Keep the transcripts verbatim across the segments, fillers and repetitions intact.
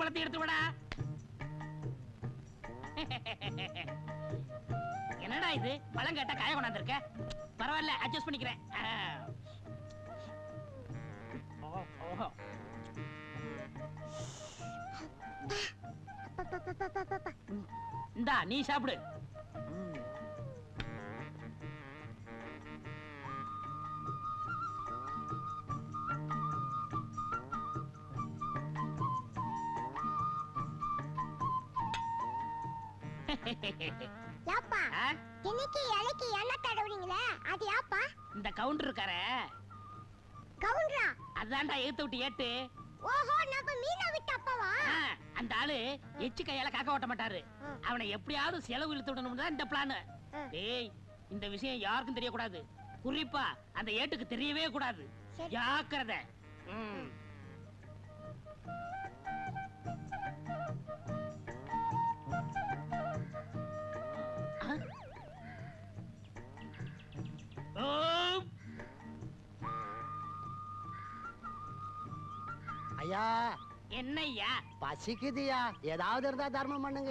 பழத்தை எடுத்து விடா. என்னடா இது பழம் கேட்டா காய கொண்டாந்துருக்க? பரவாயில்ல, அட்ஜஸ்ட் பண்ணிக்கிறேன். இந்தா நீ சாப்பிடு. யாப்பா இன்னைக்கு இலைக்கு எண்ணெய் தடவுறீங்களே, அது யாப்பா? இந்த கவுண்டர் இருக்காரே. கவுண்டரா? அதான்டா ஏத்து விட்டு ஏட்டு. ஓஹோ, நம்ம மீனா விட்டு அப்பாவா? அந்த ஆளு எச்சு கையால காக்க ஓட்ட மாட்டாரு. அவனை எப்படியாவது செலவு இழுத்து விடணும் தான் இந்த பிளான். டேய், இந்த விஷயம் யாருக்கும் தெரியக்கூடாது. குறிப்பா அந்த ஏட்டுக்கு தெரியவே கூடாது. ஜாக்கிரதை. ஐயா, என்னய்யா? பசிக்குதுயா, ஏதாவது இருந்தா தர்மம் பண்ணுங்க.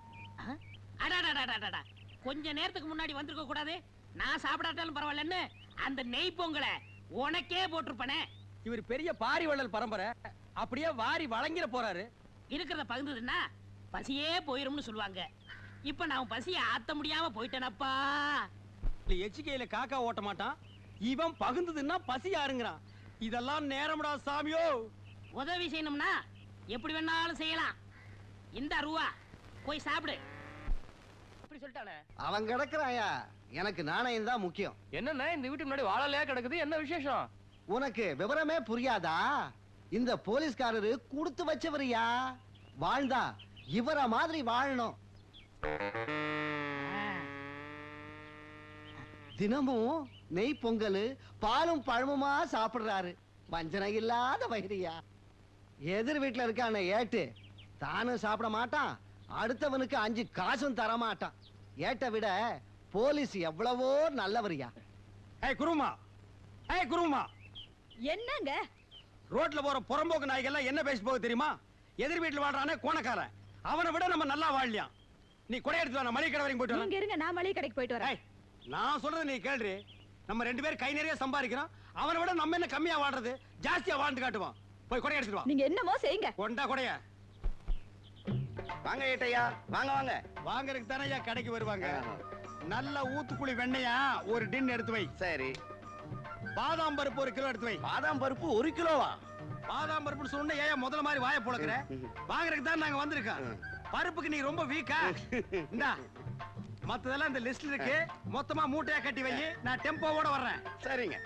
கொஞ்ச நேரத்துக்கு முன்னாடி வந்திருக்க கூடாது. நான் சாப்பிடாட்டாலும் பரவாயில்லன்னு அந்த நெய் பொங்கலை உனக்கே போட்டிருப்பனே. இவர் பெரிய பாரி வள்ளல் பரம்பரை, அப்படியே வாரி வழங்கிட போறாரு. இருக்கிறத பகிர்ந்ததுன்னா பசியே போயிரும்னு சொல்லுவாங்க. இப்ப நான் பசியை ஆத்த முடியாம போயிட்டேனப்பா. எச்சிக்கையில காக்கா ஓட்ட மாட்டான், இவன் பகிர்ந்ததுன்னா பசி யாருங்கிறான். இதெல்லாம் நேரம்டா சாமியோ. உதவி செய்யணும்னா எப்படி வேணாலும் செய்யலாம். இந்த ரூபா போய் சாப்பிடு. அப்படி சொல்லிட்டானே. அவன் கிடக்குறாயா, எனக்கு நாணயம் தான் முக்கியம். என்னன்னா இந்த வீட்டு முன்னாடி வாழலையா கிடக்குது, என்ன விசேஷம்? உனக்கு விவரமே புரியாதா? இந்த போலீஸ்காரரு கொடுத்து வச்சவரியா. வாழ்ந்தா இவர மாதிரி வாழணும். தினமும் நெய் பொங்கல் பாலும் பழமுமா சாப்பிடுறாரு. வஞ்சனை இல்லாத வயிறியா. எதிர் வீட்டுல இருக்கான ஏட்டு தானும் சாப்பிட மாட்டான், அடுத்தவனுக்கு அஞ்சு காசும் தர மாட்டான். ஏட்டை விட போலீஸ் எவ்வளவோ நல்லவரியா. ஏய் குருமா, ஏய் குருமா, என்னங்க ரோட்ல போற புறம்போக்கு நாய்கள் என்ன பேசி போக தெரியுமா? எதிர் வீட்டுல வாழ்றானே கோணக்காரன், அவனை விட நம்ம நல்லா வாழலாம். நீ கொடை எடுத்து வா, மளிகை கடை வரைக்கும் போயிட்டு இங்க இருங்க, நான் மளிகை கடைக்கு போயிட்டு வரேன். நான் சொல்றது நீ கேளு. நம்ம ரெண்டு பேரும் கை நிறைய சம்பாதிக்கிறோம், அவனை விட நம்ம என்ன கம்மியா வாழ்றது, ஜாஸ்தியா வாழ்ந்து காட்டுவான். போய் கொடை எடுத்துட்டு வா. நீங்க என்னமோ செய்யுங்க. கொண்டா கொடைய. வாங்க ஏட்டையா, வாங்க வாங்க. வாங்கறதுக்கு தானே ஐயா கடைக்கு வருவாங்க. நல்ல ஊத்துக்குழி வெண்ணையா ஒரு டின் எடுத்து வை. சரி. பாதாம் பருப்பு ஒரு கிலோ எடுத்து வை. பாதாம் பருப்பு ஒரு கிலோவா? பாதாம் பருப்புன்னு சொன்ன ஏன் முதல்ல மாதிரி வாயை புழக்கிற? வாங்குறதுக்கு தான் நாங்க வந்திருக்கோம். பருப்புக்கு நீ ரொம்ப வீக்கா? இந்தா மத்ததெல்லாம் இந்த லிஸ்ட்ல இருக்கு, மொத்தமா மூட்டையா கட்டி வை. நான் டெம்போவோட வர்றேன். சரிங்க.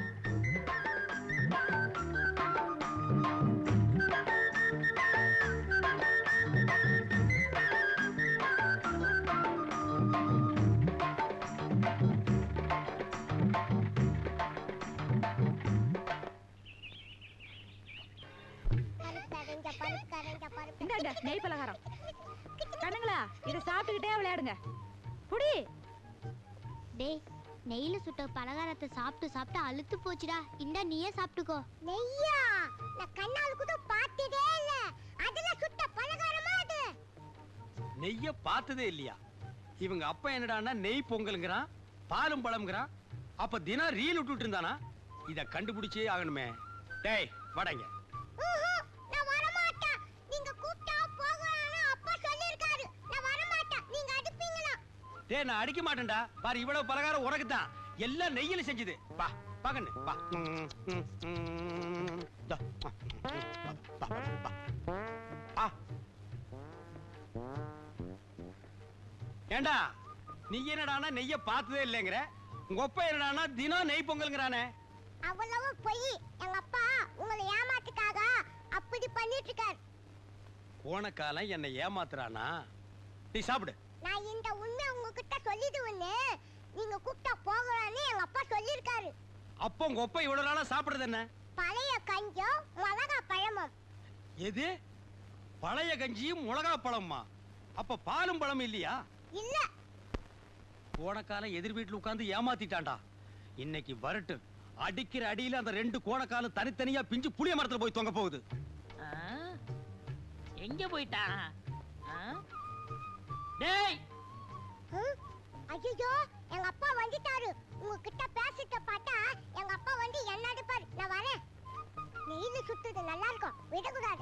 இந்தாங்க நெய் பலகாரம். கண்ணுங்களா, இதை சாப்பிட்டுக்கிட்டே விளையாடுங்க. புடி. டேய், நெய்ல சுட்ட பலகாரத்தை சாப்பிட்டு சாப்பிட்டு அழுத்து போச்சுடா. இந்தா நீயே சாப்பிட்டுக்கோ. நெய்யா? நான் கண்ணால கூட பார்த்ததே இல்ல. அதுல சுட்ட பலகாரமா அது? நெய்ய பார்த்ததே இல்லையா? இவங்க அப்பா என்னடான்னா நெய் பொங்கல்ங்கறான், பாலும் பழம்ங்கறான். அப்ப தினம் ரீல் விட்டுட்டு இருந்தானா? இத கண்டுபிடிச்சே ஆகணுமே. டேய் வாடங்க. நான் வர மாட்டேன். நீங்க கூப்பிட்டா போகறானே அப்பா சொல்லிருக்காரு. நான் வர மாட்டேன். நீங்க அடிப்பீங்களா? டேய் நான் அடிக்க மாட்டேன்டா. பாரு இவ்வளவு பலகாரம் உனக்கு தான். எல்லாம் நெய்யில செஞ்சது. வா பாக்கண்ணு வா. ஏண்டா நீ என்னடானா நெய்ய பார்த்ததே இல்லைங்கிற, உங்க அப்பா என்னடானா தினம் நெய் பொங்கல்ங்கறானே. அவ்வளவு பொய். எங்க அப்பா உங்களை ஏமாத்துக்காக அப்படி பண்ணிட்டு இருக்காரு. போன காலம் என்ன ஏமாத்துறானா? நீ சாப்பிடு. நான் இந்த உண்மை உங்ககிட்ட சொல்லிடுவேன்னு நீங்க கூப்பிட்டா போகறானே எங்க அப்பா சொல்லிருக்காரு. அப்போ உங்க அப்பா இவ்வளவு நாளா சாப்பிடுறது என்ன? பழைய கஞ்சும் மிளகா பழமும். எது? பழைய கஞ்சியும் மிளகா பழமா? அப்ப பாலும் பழம் இல்லையா? இல்ல. போன காலம் எதிர் வீட்டுல உட்கார்ந்து ஏமாத்திட்டான்டா. இன்னைக்கு வரட்டு அடிக்கிற அடியில அந்த ரெண்டு கோணக்காலும் தனித்தனியா பிஞ்சு புளிய மரத்துல போய் தொங்க போகுது. எங்க போயிட்டான்? டேய் ஐயோ எங்க அப்பா வந்துட்டாரு. உங்ககிட்ட பேசிட்டு பார்த்தா எங்க அப்பா வந்து என்ன அடிப்பாரு. நான் வரேன். நெய்ல சுத்துது நல்லா இருக்கும், விடக்கூடாது.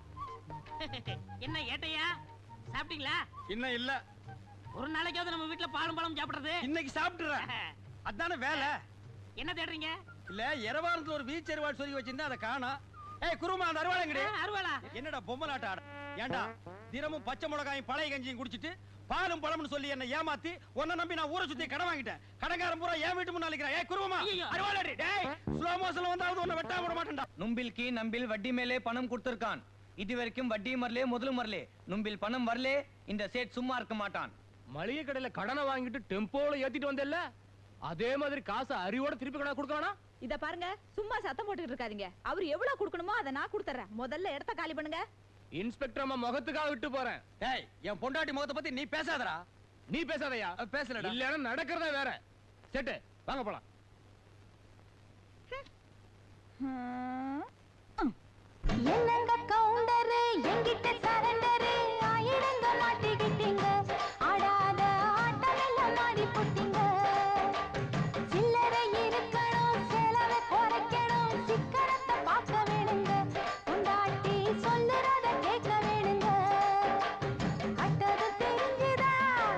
என்ன ஏட்டையா சாப்பிட்டீங்களா? இன்னும் இல்ல. ஒரு நாளைக்காவது நம்ம வீட்டுல பாலும் பழம் சாப்பிடுறது. இன்னைக்கு சாப்பிட்டுறேன். அதானே வேலை. என்ன தேடுறீங்க? இல்ல எரவாரத்துல ஒரு வீச் அருவாள் சொல்லி வச்சிருந்தா அதை காணோம். ஏய் குருமா அந்த அருவாளங்கடி. அருவாளா? என்னடா பொம்மை நாட்ட ஆட? ஏண்டா தினமும் பச்சை மிளகாயும் பழைய கஞ்சியும் குடிச்சிட்டு பாலும் பழம்னு சொல்லி என்ன ஏமாத்தி உன்னை நம்பி நான் ஊரை சுத்தி கடன் வாங்கிட்டேன். கடங்காரன் பூரா ஏன் வீட்டு முன்னால நிக்கிறா. ஏய் குருமா அருவாளடி. டேய் ஸ்லோ மோஷன்ல வந்தாவது உன்னை வெட்டாம விட மாட்டேன்டா. நும்பில்கி நம்பில் வட்டி மேலே பணம் கொடுத்திருக்கான். இதுவரைக்கும் வட்டி மரலே முதலும் மரலே. நும்பில் பணம் வரலே இந்த சேட் சும்மா இருக்க மாட்டான். மளிகை கடையில கடனை வாங்கிட்டு டெம்போல ஏத்திட்டு வந்தேல்ல, அதே மாதிரி காசு அறிவோட திருப்பி கடை கொடுக்கறானா? இத பாருங்க, சும்மா சத்தம் போட்டுட்டு இருக்காதீங்க. அவர் எவ்வளவு கொடுக்கணுமோ அதை நான் கொடுத்துறேன். முதல்ல இடத்த காலி பண்ணுங்க. இன்ஸ்பெக்டர் அம்மா முகத்துக்காக விட்டு போறேன். டேய் என் பொண்டாட்டி முகத்தை பத்தி நீ பேசாதடா. நீ பேசாதயா? பேசலடா. இல்லன்னா நடக்கிறதே வேற. செட்டு வாங்க போலாம். என்னங்க கவுண்டர் எங்கிட்ட சரண்டர் ஆயிடுங்க மாட்டிக்கிட்டீங்க. ஆடாத ஆட்டம் எல்லாம் மாடி போட்டீங்க. சில்லறை இருக்கணும், செலவை குறைக்கணும், சிக்கனத்தை பார்க்க வேணுங்க. கொண்டாட்டி சொல்லுறத கேட்க வேணுங்க. கட்டது தெரிஞ்சுதா,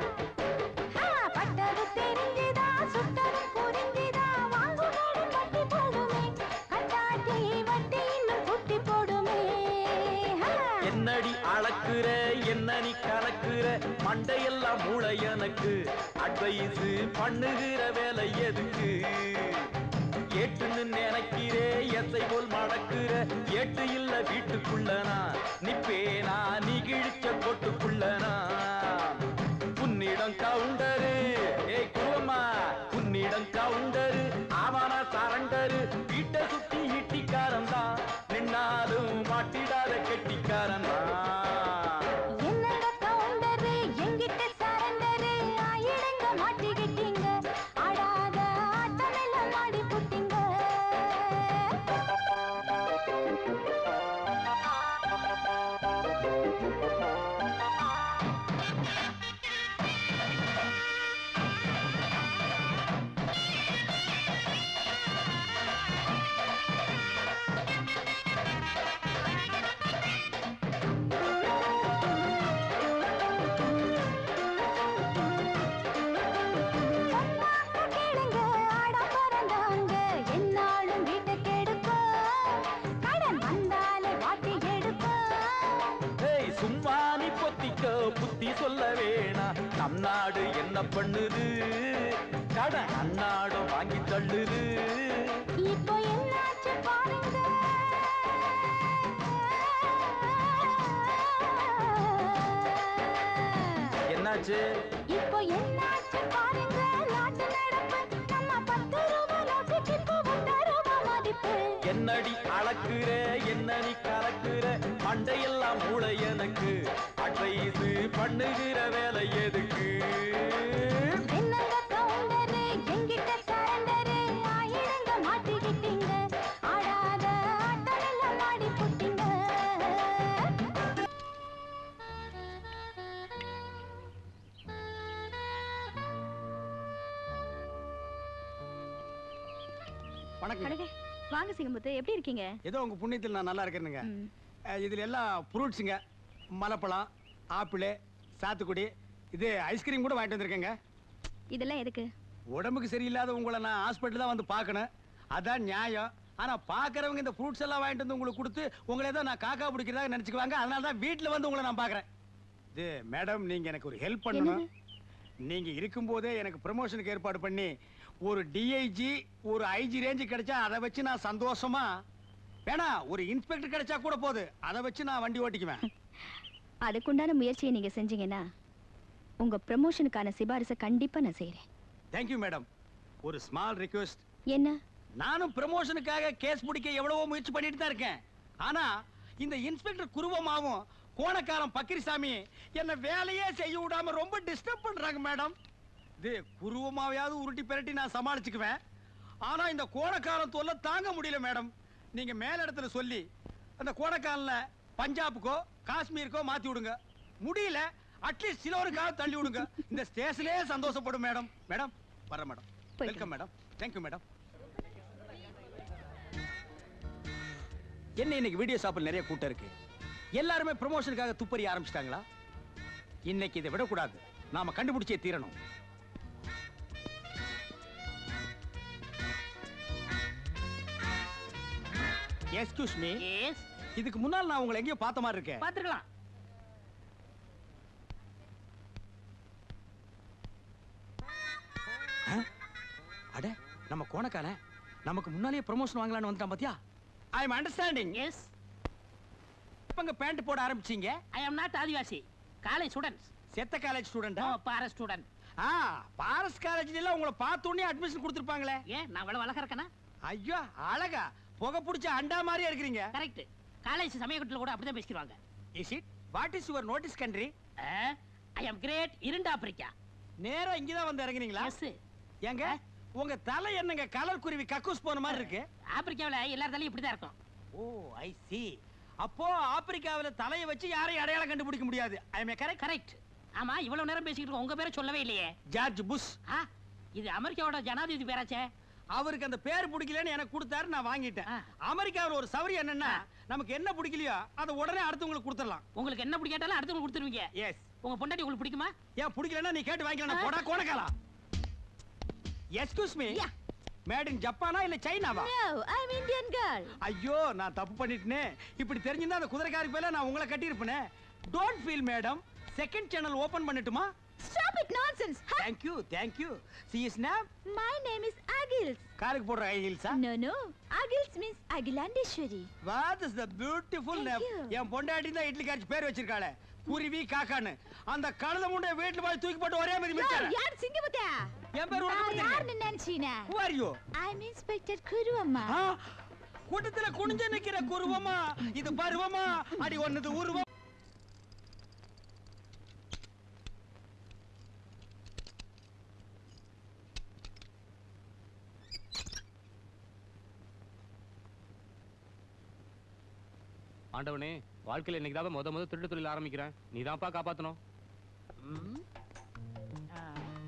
பட்டது தெரிஞ்சுதா, சுட்டது புரிஞ்சுதா, வாங்குவோம் வட்டி போடுமே, கட்டாட்டி வட்டி இன்னும் குட்டி போடுமே. என்னடி அளக்குற என்ன நீ கலக்குற மண்டையெல்லாம் மூளை எனக்கு அட்வைஸ் பண்ணுகிற வேலை எதுக்கு? ஏட்டுன்னு நினைக்கிறே எசை போல் மடக்குற ஏட்டு இல்ல வீட்டுக்குள்ளனா நிப்பேனா நீ கிழிச்ச கொட்டுக்குள்ளனா. உன்னிடம் கவுண்டரு ஏய் குருவம்மா, உன்னிடம் கவுண்டரு ஆவான சரண்டரு. வீட்டை சுத்தி இட்டிக்காரன் தான், நின்னாலும் மாட்டிடாத கெட்டிக்காரன் என்னங்க கவுண்டர் எங்கிட்ட சரண்டர் ஆயிடுங்க மாட்டிக்கிட்டீங்க. ஆடாத ஆட்டம் எல்லாம் மாடி போட்டீங்க. கேளுங்க ஆடா பறந்தாங்க என்னாலும் வீட்டை கெடுக்கும். கடன் வந்தாலே வாட்டி எடுக்கும். ஏய் சும்மா நீ பொத்திக்க புத்தி சொல்ல வேணா. நம் நாடு என்ன பண்ணுது, கடன் அந்நாடும் வாங்கி தள்ளுது. இப்போ என்னாச்சு பாருங்க. என்னாச்சு? இப்போ என்னாச்சு பாருங்க. நாட்டு நடப்பு நம்ம பத்து ரூபாய் நோட்டுக்கு இப்போ பத்து ரூபாய் மதிப்பு. என்னடி அளக்குற என்ன நீ கலக்குற மண்டையெல்லாம் மூளை எனக்கு அட்வைஸ் பண்ணுகிற வேலை எதுக்கு? என்னங்க கவுண்டர் எங்கிட்ட சரண்டர் ஆயிடுங்க மாட்டிக்கிட்டீங்க. ஆடாத ஆட்டம் எல்லாம் மாடி போட்டீங்க. வணக்கம். வாங்க சிங்கமுத்து, எப்படி இருக்கீங்க? ஏதோ உங்க புண்ணியத்தில் நான் நல்லா இருக்கேனுங்க. ம். அஹ், இதுல எல்லாம் ஃப்ரூட்ஸுங்க, மலைப்பழம், ஆப்பிள், சாத்துக்குடி, இது ஐஸ்கிரீம் கூட வாங்கிட்டு வந்திருக்கேங்க. இதெல்லாம் எதுக்கு? உடம்புக்கு சரியில்லாத உங்களை நான் ஹாஸ்பிட்டல் தான் வந்து பார்க்கணும், அதான் நியாயம். ஆனா பாக்குறவங்க இந்த ஃப்ரூட்ஸ் எல்லாம் வாங்கிட்டு வந்து உங்களுக்கு கொடுத்து உங்களை ஏதோ நான் காக்கா பிடிக்கிறதா நினைச்சுக்குவாங்க. அதனால தான் வீட்டுல வந்து உங்களை நான் பாக்குறேன். இது மேடம், நீங்க எனக்கு ஒரு ஹெல்ப் பண்ணணும். நீங்க இருக்கும்போதே எனக்கு ப்ரமோஷனுக்கு ஏற்பாடு பண்ணி ஒரு டிஐஜி ஒரு ஐஜி ரேஞ்சு கிடைச்சா அதை வச்சு நான் சந்தோஷமா, வேணா ஒரு இன்ஸ்பெக்டர் கிடைச்சா கூட போகுது, அதை வச்சு நான் வண்டி ஓட்டிக்குவேன். அதுக்குண்டான முயற்சியை நீங்க செஞ்சீங்கன்னா உங்க ப்ரமோஷனுக்கான சிபாரிசை கண்டிப்பா நான் செய்யறேன். Thank you madam. ஒரு ஸ்மால் ரிக்வெஸ்ட். என்ன? நானும் ப்ரமோஷனுக்காக கேஸ் பிடிக்க எவ்வளவோ முயற்சி பண்ணிட்டு தான் இருக்கேன். ஆனா இந்த இன்ஸ்பெக்டர் குருவமாவும் கோணக்காரன் பக்கிரிசாமி என்ன வேலையே செய்ய விடாம ரொம்ப டிஸ்டர்ப் பண்றாங்க மேடம். இது குருவமாவையாவது உருட்டி பெரட்டி நான் சமாளிச்சுக்குவேன். ஆனா இந்த கோணக்காரன் தொல்லை தாங்க முடியல மேடம். நீங்க மேல இடத்துல சொல்லி அந்த கோணக்காரன்ல பஞ்சாபுக்கோ காஷ்மீருக்கோ மாத்தி விடுங்க. முடியல அட்லீஸ்ட் சிலோருக்காக தள்ளி விடுங்க. இந்த ஸ்டேஷனே சந்தோஷப்படும் மேடம். மேடம் வர madam. Welcome madam. Thank you madam. என்ன இன்னைக்கு வீடியோ ஷாப்பில் நிறைய கூட்டம் இருக்கு. எல்லாருமே ப்ரமோஷனுக்காக துப்பறி ஆரம்பிச்சிட்டாங்களா? இன்னைக்கு இதை விடக்கூடாது. நாம கண்டுபிடிச்சே தீரணும். Excuse me. எஸ். இதுக்கு முன்னால் நான் உங்களை எங்கேயோ பார்த்த மாதிரி இருக்கேன். பாத்துக்கலாம். அட நம்ம கோணக்கால நமக்கு முன்னாலே ப்ரமோஷன் வாங்கலாம்னு வந்துட்டான் பாத்தியா? I am understanding. எஸ். எப்பங்க பேண்ட் போட ஆரம்பிச்சீங்க? ஐ அம் நாட் ஆதிவாசி. College students. செத்த காலேஜ் ஸ்டூடெண்டா? நோ, பாரஸ் ஸ்டூடண்ட். ஆ, பாரஸ் காலேஜ்ல எல்லாம் உங்களை பார்த்த உடனே அட்மிஷன் கொடுத்திருப்பாங்களே. ஏன் நான் அவ்வளவு அழகா இருக்கேனா? ஐயோ அழகா, புகை பிடிச்ச அண்டா மாதிரியா இருக்கீங்க. கரெக்ட். காலேஜ் சமயக்கட்டுல கூட அப்படிதான் பேசிடுவாங்க. Is it? What is your notice country? I am great இரண்டு ஆப்பிரிக்கா. நேரா இங்க தான் வந்து இறங்குனீங்களா? எஸ். ஏங்க உங்க தலை என்னங்க கலர் குருவி கக்கூஸ் போன மாதிரி இருக்கு? ஆப்பிரிக்காவுல எல்லார் தலையும் இப்படி தான் இருக்கும். ஓ ஐ see. அப்போ ஆப்பிரிக்காவுல தலையை வச்சு யாரையும் அடையாளம் கண்டுபிடிக்க முடியாது. I am correct? கரெக்ட். ஆமா, இவ்வளவு நேரம் பேசிட்டு இருக்கோம். உங்க பேரை சொல்லவே இல்லையே. George Bush. ஆ, இது அமெரிக்காவோட ஜனாதிபதி பேராச்சே. அவருக்கு அந்த பேர் பிடிக்கலன்னு எனக்கு கொடுத்தாரு, நான் வாங்கிட்டேன். ஆ. அமெரிக்காவுல ஒரு சவரி என்னன்னா, நமக்கு என்ன பிடிக்கலையோ அதை உடனே அடுத்தவங்களுக்கு கொடுத்துடலாம். உங்களுக்கு என்ன பிடிக்காட்டாலும் அடுத்தவங்க கொடுத்துருவீங்க. எஸ். உங்க பொண்டாட்டி உங்களுக்கு பிடிக்குமா? ஏன் பிடிக்கலன்னா நீ கேட்டு வாங்கிக்கலாம். போடா கோணக்காலா. Excuse me. Yeah. Made in ஜப்பானா இல்ல சைனாவா? No, I'm Indian girl. ஐயோ நான் தப்பு பண்ணிட்டேனே. இப்படி தெரிஞ்சிருந்தா அந்த குதிரைக்காரி பேல நான் உங்களை கட்டி இருப்பேனே. Don't feel madam. Second channel open பண்ணட்டுமா? Stop it nonsense. Huh? Thank you, thank you. See his name? My name is Agils. காருக்கு போடுற ஹை ஹீல்ஸா? No, no. Agils means Agilandeshwari. What is the beautiful Thank name? you. என் பொண்டாட்டி தான் இட்லி காய்ச்சி பேர் வச்சிருக்காளே. குருவி காக்கான்னு. அந்த கழுத முண்டை வீட்ல போய் தூக்கி போட்டு ஒரே மாதிரி Yo, மிச்சாரு. yaar Singapore. என் பேர் உனக்கு நான் யார் தெரியும். நினைச்சீனா? Who are you? I'm Inspector Kuru அம்மா. ஆ, கூட்டத்துல குனிஞ்சு நிக்கிற குருவமா? இது பருவமா? அடி ஒன்னது உருவம். ஆண்டவனே, வாழ்க்கையில இன்னைக்கு தான் முத முத திருட்டு தொழில் ஆரம்பிக்கிறேன். நீ தான்ப்பா காப்பாத்தணும். ம். ஆ.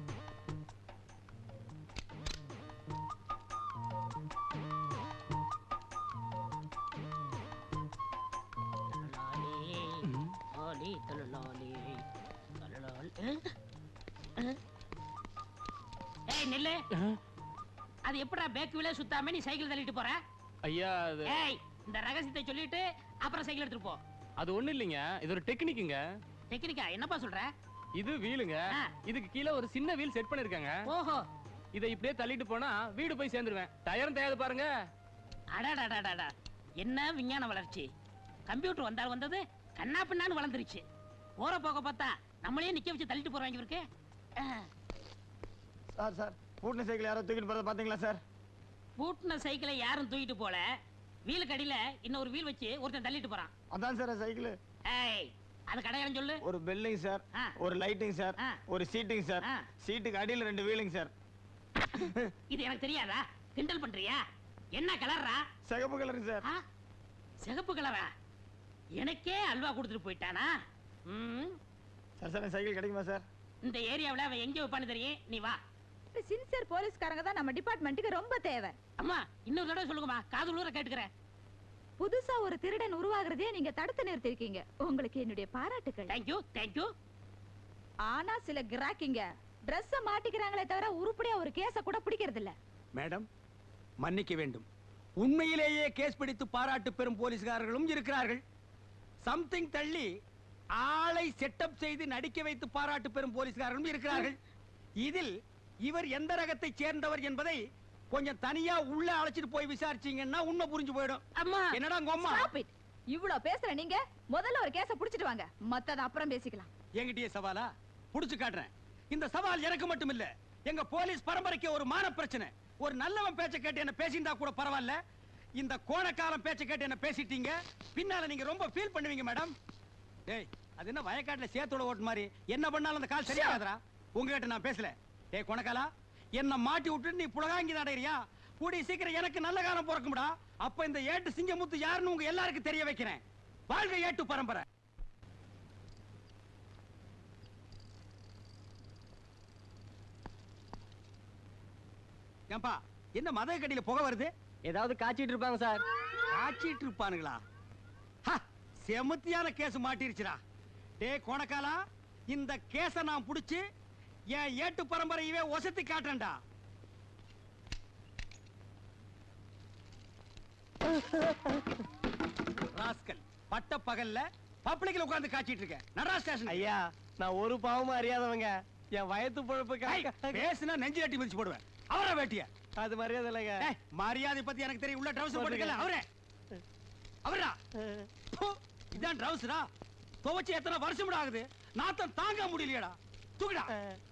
தலலாலே, ஆலே, தலலாலே, தலலால். அ? அ? ஏய் நில்லு. அது எப்படா பேக் வீலே சுத்தாம நீ சைக்கிள் தள்ளிட்டு போற? ஐயா, அது ஏய், இந்த ரகசியத்தை சொல்லிட்டு அப்புறம் சைக்கிள் எடுத்துட்டு போ. அது ஒண்ணு இல்லைங்க. இது ஒரு டெக்னிக்குங்க. டெக்னிக்கா? என்னப்பா சொல்ற? இது வீலுங்க. ஆ. இதுக்கு கீழே ஒரு சின்ன வீல் செட் பண்ணிருக்காங்க. ஓஹோ. இதை இப்படியே தள்ளிட்டு போனா வீடு போய் சேர்ந்துருவேன். டயரும் தேயாது பாருங்க. அடாடாடாடாடா, என்ன விஞ்ஞான வளர்ச்சி! கம்ப்யூட்டர் வந்தால் வந்தது கண்ணா பின்னான்னு வளர்ந்துருச்சு. போற போக பார்த்தா நம்மளே நிக்க வச்சு தள்ளிட்டு போறாங்க இருக்கு. சார் சார் பூட்டின சைக்கிள் யாரோ தூக்கிட்டு போறத பாத்தீங்களா சார்? பூட்டின சைக்கிளை யாரும் தூக்கிட்டு போல. வீலுக்கு அடியில இன்னொரு வீல் வச்சு ஒருத்தன் தள்ளிட்டு போறான். அதான் சார் சைக்கிள். ஏய், அது கடையாளம் சொல்லு. ஒரு பெல்லிங் சார், ஆ. ஒரு லைட்டிங் சார், ஆ. ஒரு சீட்டிங் சார், ஆ. சீட்டுக்கு அடியில ரெண்டு வீலிங் சார். இது எனக்கு தெரியாதா? கிண்டல் பண்றியா? என்ன கலர்ரா? சிகப்பு கலர் சார். ஆ? சிகப்பு கலரா? எனக்கே அல்வா கொடுத்துட்டு போயிட்டானா? ம். சார் சார் சைக்கிள் கிடைக்குமா சார்? இந்த ஏரியாவுல அவன் எங்க வைப்பான்னு தெரியும். நீ வா. சின்சியர் போலீஸ்காரங்க தான் நம்ம டிபார்ட்மெண்ட்டுக்கு ரொம்ப தேவை. அம்மா இன்னொரு தடவை சொல்லுங்கம்மா, காது ஊர கேட்டுக்கிறேன். புதுசா ஒரு திருடன் உருவாகிறதே நீங்க தடுத்து நிறுத்திருக்கீங்க. உங்களுக்கு என்னுடைய பாராட்டுகள். Thank you thank you. ஆனா சில கிராக்கிங்க Dress மாட்டிக்கிறாங்களே தவிர உருப்படியா ஒரு கேஸ கூட பிடிக்கிறது இல்ல. மேடம் மன்னிக்க வேண்டும். உண்மையிலேயே கேஸ் பிடித்து பாராட்டு பெறும் போலீஸ்காரர்களும் இருக்கிறார்கள். சம்திங் தள்ளி ஆளை செட்டப் செய்து நடிக்க வைத்து பாராட்டு பெறும் போலீஸ்காரர்களும் இருக்கிறார்கள். இதில் இவர் எந்த ரகத்தை சேர்ந்தவர் என்பதை கொஞ்சம் தனியா உள்ள அழைச்சிட்டு போய் விசாரிச்சீங்கன்னா உண்மை புரிஞ்சு போயிடும். அம்மா என்னடா கோம்மா? Stop it. இவ்ளோ பேசுற நீங்க முதல்ல ஒரு கேஸ புடிச்சிட்டு வாங்க. மத்தத அப்புறம் பேசிக்கலாம். என்கிட்டயே சவாலா? புடிச்சு காட்டுறேன். இந்த சவால் எனக்கு மட்டும் இல்ல, எங்க போலீஸ் பரம்பரைக்கு ஒரு மான பிரச்சனை. ஒரு நல்லவன் பேச்ச கேட்டு என்ன பேசியிருந்தா கூட பரவாயில்ல. இந்த கோணக்காலம் பேச்ச கேட்டு என்ன பேசிட்டீங்க, பின்னால நீங்க ரொம்ப ஃபீல் பண்ணுவீங்க மேடம். டேய், அது என்ன வயக்காட்டுல சேத்தோட ஓட்டு மாதிரி என்ன பண்ணாலும் அந்த கால் சரியாகாதரா? உங்ககிட்ட நான் பேசல. டேய் கோணக்காலா, என்ன மாட்டி விட்டு நீ புலகாங்கி நடைறியா? கூடி சீக்கிரம் எனக்கு நல்ல காலம் பிறக்கும்டா. அப்ப இந்த ஏட்டு சிங்கமுத்து யாருன்னு உங்க எல்லாருக்கும் தெரிய வைக்கிறேன். வாழ்க ஏட்டு பரம்பரை. ஏன்பா என்ன மத கடியில புகை வருது? ஏதாவது காய்ச்சிட்டு இருப்பாங்க சார். காய்ச்சிட்டு இருப்பானுங்களா? செமத்தியான கேஸ் மாட்டிருச்சுடா. டே கோணக்காலா, இந்த கேஸ நான் புடிச்சு என் ஏட்டு பரம்பரையவே ஒசத்தி காட்டேன்டா. ராஸ்கல், பட்ட பகல்ல பப்ளிக்ல உட்கார்ந்து காய்ச்சிட்டு இருக்க. நடரா ஸ்டேஷன். ஐயா, நான் ஒரு பாவமும் அறியாதவங்க. என் வயத்து பொழப்புக்கு பேசுனா நெஞ்சு கட்டி மிதிச்சு போடுவேன். அவரை வேட்டிய அது மரியாதை இல்லைங்க. மரியாதை பத்தி எனக்கு தெரியும். உள்ள ட்ரவுசர் போட்டுக்கல. அவரே அவரா இதான் ட்ரவுசரா? துவச்சு எத்தனை வருஷம் ஆகுது, நாத்தம் தாங்க முடியலையடா. தூக்குடா.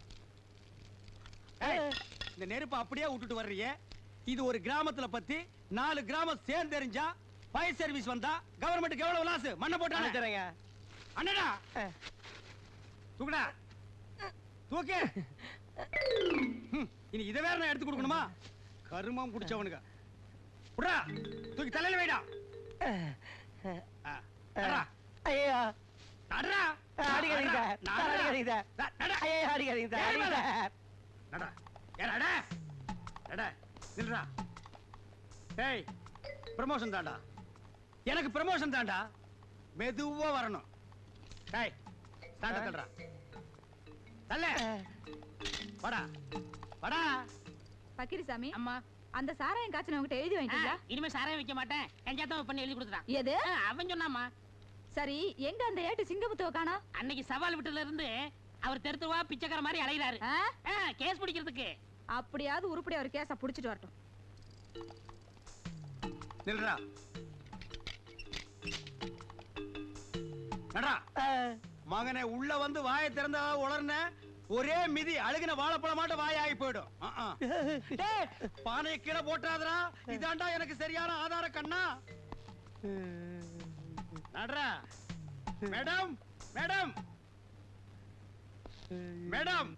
இந்த நெருப்பு அப்படியே விட்டுட்டு வர்றீங்க. இது ஒரு கிராமத்துல பத்தி நாலு கிராமம் சேர்ந்து தெரிஞ்சா ஃபயர் சர்வீஸ் வந்தா கவர்மெண்ட்டுக்கு எவ்வளவு லாஸ்? மண்ணை போட்டாங்க. அண்ணடா தூக்குடா. தூக்கு. இனி இதை வேற நான் எடுத்து கொடுக்கணுமா? கருமம் குடிச்சவனுங்க. புடா தூக்கி தலையில வைடா. ஐயா, நடரா. அடிக்காதீங்க சார். அடிக்காதீங்க சார். ஐயா, அடிக்காதீங்க சார். நட. ஏ நட. நட. நில்றா. ஏய், ப்ரமோஷன் தான்டா. எனக்கு ப்ரமோஷன் தான்டா. மெதுவா வரணும். ஏய், ஸ்டார்ட் தள்ளுடா. தள்ளு. வாடா. வாடா. பக்கிரிசாமி, அம்மா, அந்த சாராயம் காய்ச்சனவங்கிட்ட எழுதி வாங்கிட்டீங்களா? இனிமே சாராயம் வைக்க மாட்டேன். கஞ்சாத்தான் பண்ணி எழுதி கொடுத்துறான். எது? அவன் சொன்னாமா. சரி, எங்க அந்த ஏட்டு சிங்கமுத்துவ காணா? அன்னைக்கு சவால் விட்டுல இருந்து அவர் தெருத்துவா பிச்சைக்கார மாதிரி அலைகிறாரு. கேஸ் பிடிக்கிறதுக்கு. அப்படியாவது உருப்படி அவர் கேஸ புடிச்சிட்டு வரட்டும். நில்றா. நடரா. மகனே, உள்ள வந்து வாயை திறந்தா உளர்ன ஒரே மிதி அழுகின வாழைப்பழமாட்ட வாய் ஆகி போயிடும். பானையை கீழே போட்டாதரா. இதாண்டா எனக்கு சரியான ஆதார கண்ணா. நடரா. மேடம், மேடம், மேடம்,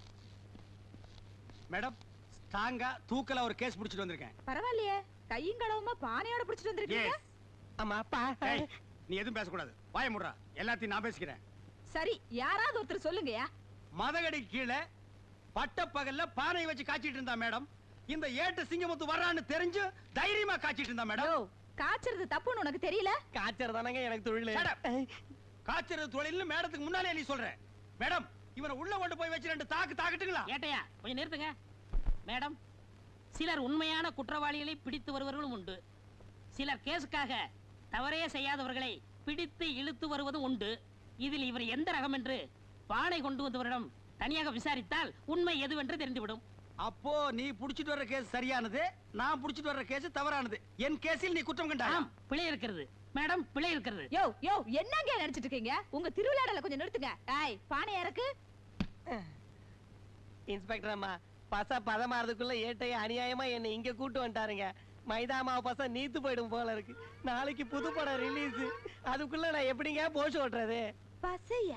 மேடம், ஸ்ட்ராங்கா தூக்கல ஒரு கேஸ் பிடிச்சிட்டு வந்திருக்கேன். பரவாயில்லையே, கையும் களவுமா பானையோட பிடிச்சிட்டு வந்திருக்கீங்க. ஆமா அப்பா. நீ எதுவும் பேசக்கூடாது. வாய முடுறா. எல்லாத்தையும் நான் பேசிக்கிறேன். சரி, யாராவது ஒருத்தர் சொல்லுங்கயா. மதகடி கீழே பட்ட பகல்ல பானை வச்சு காய்ச்சிட்டு இருந்தா மேடம். இந்த ஏட்டு சிங்கமுத்து வர்றான்னு தெரிஞ்சு தைரியமா காய்ச்சிட்டு இருந்தா மேடம். காய்ச்சறது தப்புன்னு உனக்கு தெரியல? காய்ச்சறதானங்க எனக்கு தொழில். காய்ச்சறது தொழில்னு மேடத்துக்கு முன்னாலே நீ சொல்ற. மேடம், இவனை உள்ள கொண்டு போய் வச்சு ரெண்டு தாக்கு தாக்கட்டுங்களா? ஏட்டையா, கொஞ்சம் நிறுத்துங்க. மேடம், சிலர் உண்மையான குற்றவாளிகளை பிடித்து வருவர்களும் உண்டு. சிலர் கேஸுக்காக தவறே செய்யாதவர்களை பிடித்து இழுத்து வருவதும் உண்டு. இதில் இவர் எந்த ரகம் என்று பானை கொண்டு வந்தவரிடம் தனியாக விசாரித்தால் உண்மை எதுவென்று தெரிந்துவிடும். அப்போ நீ புடிச்சிட்டு வர்ற கேஸ் சரியானது, நான் புடிச்சிட்டு வர்ற கேஸ் தவறானது. என் கேஸில் நீ குற்றம் கண்டாய். பிழை இருக்கிறது மேடம், பிழை இருக்கிறது. யோ யோ, என்னங்க நினைச்சிட்டு இருக்கீங்க? உங்க திருவிழாடல கொஞ்சம் நிறுத்துங்க. ஏய், பானை இறக்கு. இன்ஸ்பெக்டர் அம்மா, பச பதமாறதுக்குள்ள ஏட்டைய அநியாயமா என்ன இங்க கூட்டு வந்துட்டாருங்க. மைதா மாவு பச நீத்து போயிடும் போல இருக்கு. நாளைக்கு புது படம் ரிலீஸ். அதுக்குள்ள நான் எப்படிங்க போஷ் ஓட்டுறது? பசையா?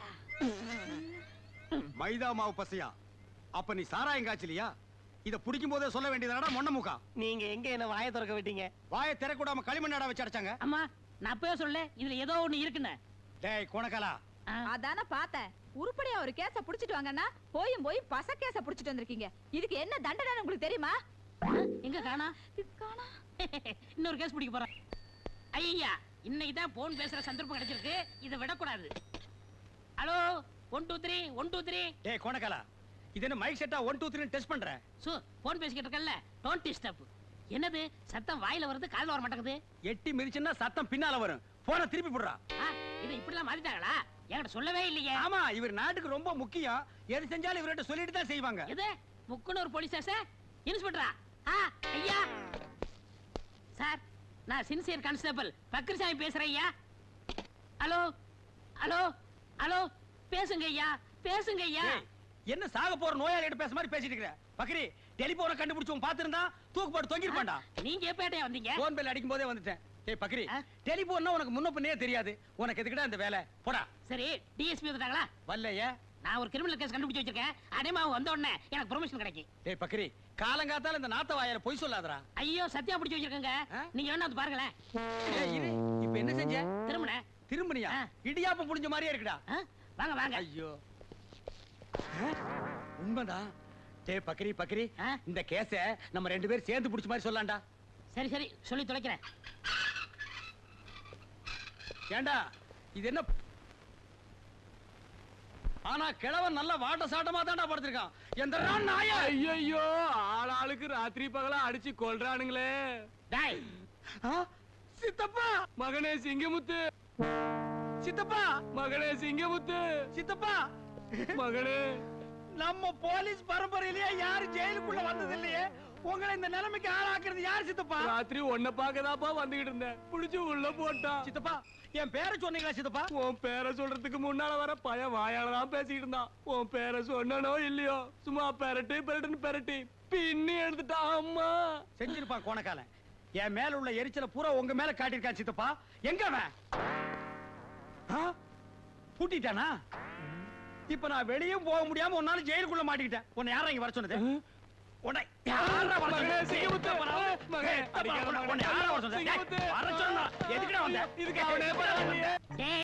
மைதா மாவு பசையா? அப்ப நீ சாராயம் காய்ச்சலியா? இத புடிக்கும் போதே சொல்ல வேண்டியதாடா மொன்ன முக்கா. நீங்க எங்க என்ன வாயை திறக்க விட்டீங்க? வாயை திறக்கூடாம களிமண்ணாடா வச்சு அடைச்சாங்க. அம்மா, நான் அப்பவே சொல்ல இதுல ஏதோ ஒண்ணு இருக்குன்னு. டேய் கோணக்காலா, அதான பார்த்தேன். உருப்படியா ஒரு கேஸ புடிச்சிட்டு வாங்கன்னா போயும் போய் பச கேஸ புடிச்சிட்டு வந்திருக்கீங்க. இதுக்கு என்ன தண்டனை உங்களுக்கு தெரியுமா? எங்க காணா? காணா. இன்னொரு கேஸ் பிடிக்க போறேன். ஐயா, இன்னைக்கு தான் போன் பேசுற சந்தர்ப்பம் கிடைச்சிருக்கு. இதை விடக்கூடாது. Hello, one two three one two three. டேய் கோணக்காலா, இது என்ன மைக் செட்டா ஒன் டூ த்ரீ டெஸ்ட் பண்ற? சோ, போன் பேசிக்கிட்டு இருக்கல்ல, டோன்ட் டிஸ்டர்ப். என்னது சத்தம் வாயில வருது, காதுல வர மாட்டேங்குது. எட்டி மிதிச்சுன்னா சத்தம் பின்னால வரும். போன திருப்பி போடுறா. இதை இப்படிலாம் மாத்திட்டாங்களா? என்கிட்ட சொல்லவே இல்லையே. ஆமா, இவர் நாட்டுக்கு ரொம்ப முக்கியம். எது செஞ்சாலும் இவர்கிட்ட சொல்லிட்டு தான் செய்வாங்க. எது முக்குனூர் போலீஸ் ஸ்டேஷன் இன்ஸ்பெக்டரா? ஐயா சார், நான் சின்சியர் கான்ஸ்டபிள் பக்ரிசாமி பேசுறேன் ஐயா. ஹலோ ஹலோ ஹலோ, பேசுங்க ஐயா, பேசுங்க ஐயா. என்ன சாக போற நோயாளிகிட்ட பேச மாதிரி பேசிட்டு இருக்கற? பக்ரி, டெலிபோனை கண்டுபிடிச்சவன் பாத்துறதா தூக்கு போட்டு தொங்கிருப்பான்டா. நீங்க எப்பேட்டையா வந்தீங்க? போன் பெல் அடிக்கும் போதே வந்துட்டேன். ஏய் பக்ரி, டெலிபோன்னா உனக்கு முன்ன பின்னே தெரியாது. உனக்கு எதுக்குடா அந்த வேலை? போடா. சரி, டிஎஸ்பி வந்துட்டாங்களா? வரலையே. நான் ஒரு கிரிமினல் கேஸ் கண்டுபிடிச்சு வச்சிருக்கேன். அடேமா வந்த உடனே எனக்கு ப்ரமோஷன் கிடைக்கும். டேய் பக்ரி, காலங்காத்தால இந்த நாத்த வாயால பொய் சொல்லாதடா. ஐயோ, சத்தியா பிடிச்சு வச்சிருக்கங்க. நீங்க வேணா வந்து பாருங்களேன். ஏய் இரு, இப்போ என்ன செஞ்ச? திரும்பன திரும்பனியா ஆ. இடியாப்பம் புடிஞ்ச மாதிரியே இருக்குடா. ஆ? வாங்க வாங்க ஐயோ ஆ? உண்மைதான். டேய் பக்கரி பக்கரி, ஆ? இந்த கேஸ நம்ம ரெண்டு பேரும் சேர்ந்து புடிச்ச மாதிரி சொல்லலாம்டா. சரி சரி சொல்லி தொலைக்கிறேன். ஏண்டா இது என்ன? ஆனா கிழவன் நல்ல வாட்ட சாட்டமா தான்டா படுத்திருக்கான். எந்த நாயா? ஐயோ ஆள் ஆளுக்கு ராத்திரி பகலா அடிச்சு கொல்றானுங்களே. டேய் ஆ? சித்தப்பா, மகனே சிங்கமுத்து, சித்தப்பா, மகனே சிங்கமுத்து, சித்தப்பா, மகனே. நம்ம போலீஸ் பரம்பரையிலேயே யாரு ஜெயிலுக்குள்ள வந்தது இல்லையே. உங்களை இந்த நிலைமைக்கு ஆளாக்குறது யார் சித்தப்பா? ராத்திரி ஒன்ன பாக்கதாப்பா வந்துகிட்டு இருந்தேன், புடிச்சு உள்ள போட்டான். சித்தப்பா, என் பேரை சொன்னீங்களா சித்தப்பா? உன் பேரை சொல்றதுக்கு முன்னால வர பையன் வாயாலதான் பேசிட்டு இருந்தான். உன் பேரை சொன்னனோ இல்லையோ, சும்மா பெரட்டு பெரட்டுன்னு பெரட்டி பின்னி எடுத்துட்டான். அம்மா செஞ்சிருப்பான் கோணக்காலன். என் மேல உள்ள எரிச்சல பூரா உங்க மேல காட்டியிருக்கான் சித்தப்பா. எங்க அவன்? ஆ? பூட்டிட்டானா? இப்ப நான் வெளியும் போக முடியாம உன்னால ஜெயிலுக்குள்ள மாட்டிக்கிட்டேன். உன்னை யாரா இங்க வர சொன்னது? உன்னை யாரா வர மகனே, சொன்னது? சிங்கமுத்து, மகனே, ஏய், தப்பா, உன்னை யாரா வர சொன்னது? சிங்கமுத்து. ஏய், வர சொன்னா எதுக்குடா வந்த? இதுக்கு அவனே பரவாயில்லையே. டேய்